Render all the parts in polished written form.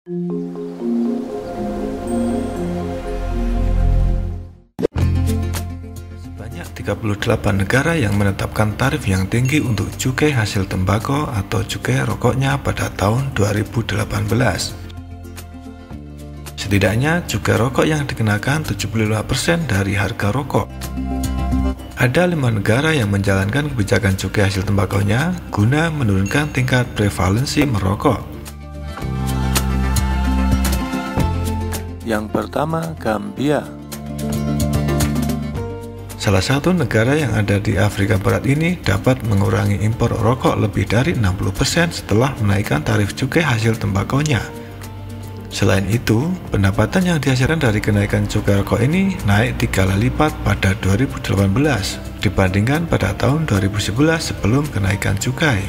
Sebanyak 38 negara yang menetapkan tarif yang tinggi untuk cukai hasil tembakau atau cukai rokoknya pada tahun 2018. Setidaknya cukai rokok yang dikenakan 75% dari harga rokok. Ada 5 negara yang menjalankan kebijakan cukai hasil tembakaunya guna menurunkan tingkat prevalensi merokok. Yang pertama, Gambia. Salah satu negara yang ada di Afrika Barat ini dapat mengurangi impor rokok lebih dari 60% setelah menaikkan tarif cukai hasil tembakaunya. Selain itu, pendapatan yang dihasilkan dari kenaikan cukai rokok ini naik 3 kali lipat pada 2018 dibandingkan pada tahun 2011 sebelum kenaikan cukai.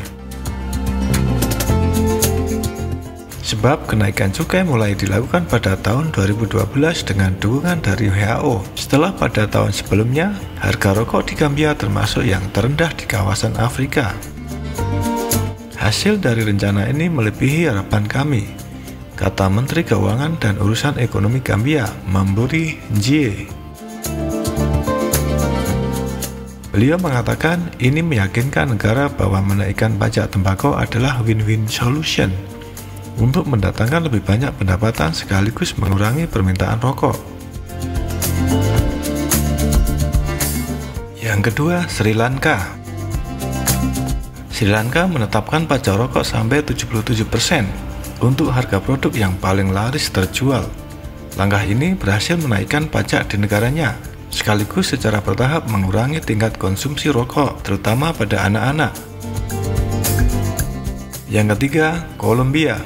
Sebab kenaikan cukai mulai dilakukan pada tahun 2012 dengan dukungan dari WHO. Setelah pada tahun sebelumnya, harga rokok di Gambia termasuk yang terendah di kawasan Afrika. Hasil dari rencana ini melebihi harapan kami, kata Menteri Keuangan dan Urusan Ekonomi Gambia, Mamburi Njie. Beliau mengatakan ini meyakinkan negara bahwa menaikkan pajak tembakau adalah win-win solution untuk mendatangkan lebih banyak pendapatan sekaligus mengurangi permintaan rokok. Yang kedua, Sri Lanka. Sri Lanka menetapkan pajak rokok sampai 77% untuk harga produk yang paling laris terjual. Langkah ini berhasil menaikkan pajak di negaranya, sekaligus secara bertahap mengurangi tingkat konsumsi rokok, terutama pada anak-anak. Yang ketiga, Kolombia.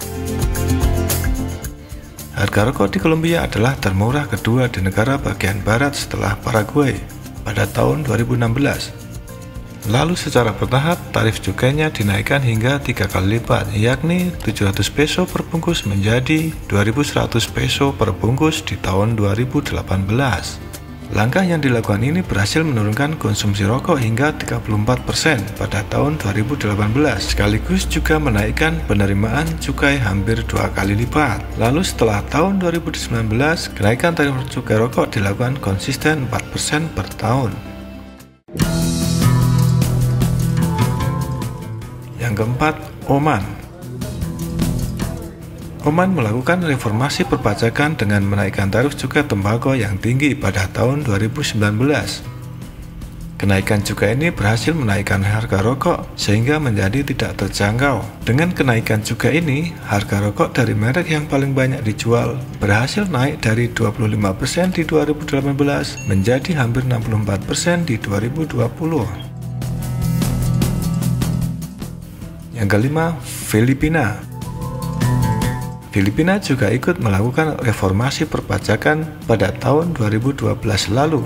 Harga rokok di Kolombia adalah termurah kedua di negara bagian barat setelah Paraguay pada tahun 2016. Lalu secara bertahap tarif cukainya dinaikkan hingga 3 kali lipat, yakni 700 peso per bungkus menjadi 2.100 peso per bungkus di tahun 2018. Langkah yang dilakukan ini berhasil menurunkan konsumsi rokok hingga 34% pada tahun 2018, sekaligus juga menaikkan penerimaan cukai hampir 2 kali lipat. Lalu setelah tahun 2019, kenaikan tarif cukai rokok dilakukan konsisten 4% per tahun. Yang keempat, Oman. Oman melakukan reformasi perpajakan dengan menaikkan tarif cukai tembakau yang tinggi pada tahun 2019. Kenaikan cukai ini berhasil menaikkan harga rokok sehingga menjadi tidak terjangkau. Dengan kenaikan cukai ini, harga rokok dari merek yang paling banyak dijual berhasil naik dari 25% di 2018 menjadi hampir 64% di 2020. Yang kelima, Filipina. Filipina juga ikut melakukan reformasi perpajakan pada tahun 2012 lalu,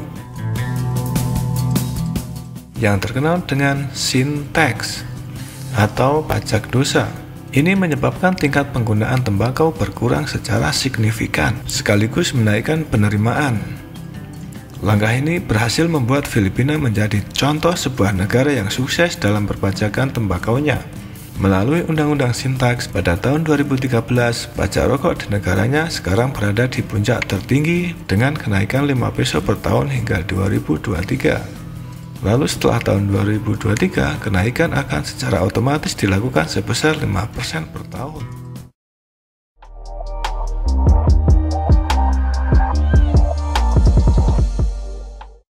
yang terkenal dengan sin tax atau pajak dosa. Ini menyebabkan tingkat penggunaan tembakau berkurang secara signifikan, sekaligus menaikkan penerimaan. Langkah ini berhasil membuat Filipina menjadi contoh sebuah negara yang sukses dalam perpajakan tembakaunya. Melalui Undang-Undang Sin Tax pada tahun 2013, pajak rokok di negaranya sekarang berada di puncak tertinggi dengan kenaikan 5 peso per tahun hingga 2023. Lalu setelah tahun 2023, kenaikan akan secara otomatis dilakukan sebesar 5% per tahun.